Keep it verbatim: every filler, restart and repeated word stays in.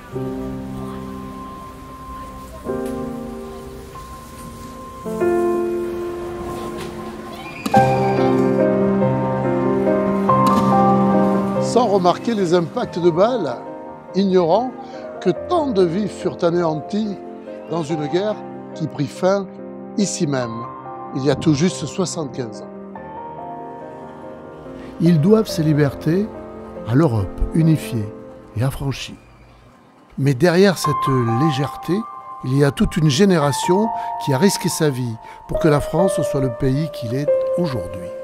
Sans remarquer les impacts de balles, ignorant que tant de vies furent anéanties dans une guerre qui prit fin ici même, il y a tout juste soixante-quinze ans. Ils doivent ces libertés à l'Europe unifiée et affranchie. Mais derrière cette légèreté, il y a toute une génération qui a risqué sa vie pour que la France soit le pays qu'il est aujourd'hui.